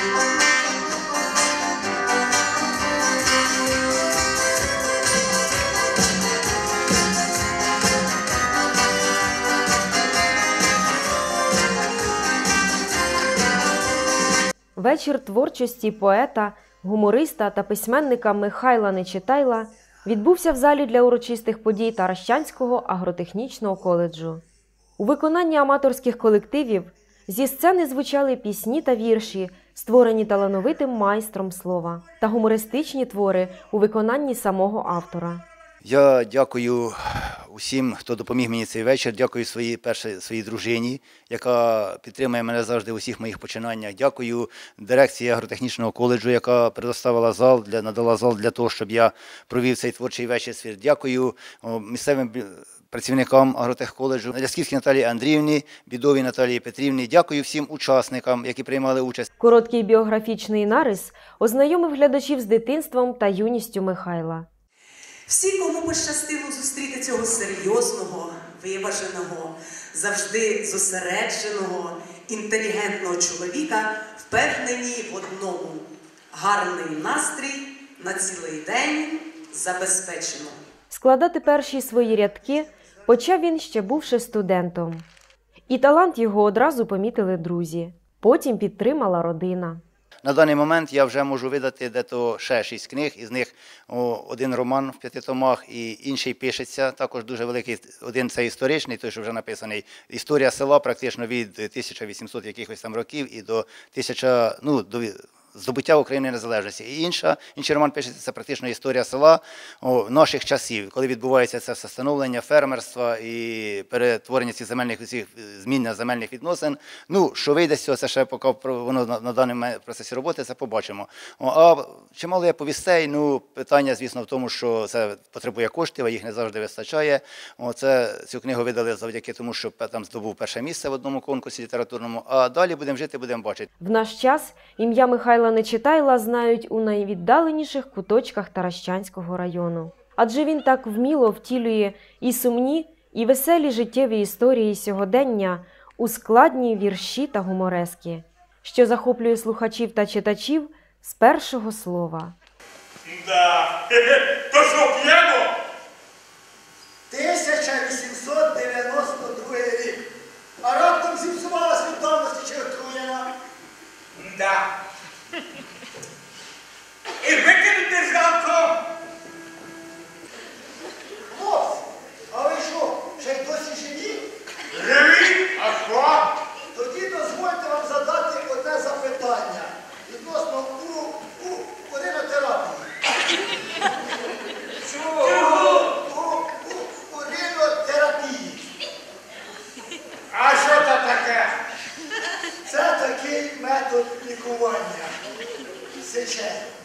Вечір творчості поета, гумориста та письменника Михайла Нечитайла відбувся в залі для урочистих подій Таращанського агротехнічного коледжу. У виконанні аматорських колективів зі сцени звучали пісні та вірші, створені талановитим майстром слова, та гумористичні твори у виконанні самого автора. Я дякую усім, хто допоміг мені цей вечір. Дякую своїй дружині, яка підтримує мене завжди у всіх моїх починаннях. Дякую дирекції агротехнічного коледжу, яка предоставила зал, надала зал для того, щоб я провів цей творчий вечір. Дякую місцевим працівникам агротехколеджу, Лясківській Наталії Андріївні, Бідовій Наталії Петрівні. Дякую всім учасникам, які приймали участь. Короткий біографічний нарис ознайомив глядачів з дитинством та юністю Михайла. Всі, кому пощастило зустріти цього серйозного, виваженого, завжди зосередженого, інтелігентного чоловіка, впевнені в одному – гарний настрій на цілий день забезпечено. Складати перші свої рядки почав він, ще бувши студентом. І талант його одразу помітили друзі. Потім підтримала родина. На даний момент я вже можу видати дето ще 6 книг, із них один роман в 5 томах і інший пишеться, також дуже великий, один це історичний, той, що вже написаний, історія села практично від 1800 якихось там років і до до здобуття України незалежності. І інший роман пишеться, це практично історія села наших часів, коли відбувається це все становлення фермерства і перетворення цих змін на земельних відносин. Що вийде з цього, це ще поки воно на даному процесі роботи, це побачимо. А чимало є повістей, питання, звісно, в тому, що це потребує коштів, а їх не завжди вистачає. Цю книгу видали завдяки тому, що там здобув перше місце в одному конкурсі літературному, а далі будемо жити, будемо бачити. В наш час ім'я Михайла Нечитайла знають у найвіддаленіших куточках Таращанського району. Адже він так вміло втілює і сумні, і веселі життєві історії сьогодення у складні вірші та гуморески, що захоплює слухачів та читачів з першого слова. То що, п'ємо? 1892 рік. А раптом зіпсувалась від давності чи отруєна? Да. І викинути жалко. Хлопці, а ви що, ще й досі живі? Живі? А що? Тоді дозвольте вам задати одне запитання відносно уринотерапії. Уринотерапії. А що це таке? Це такий метод лікування сечі.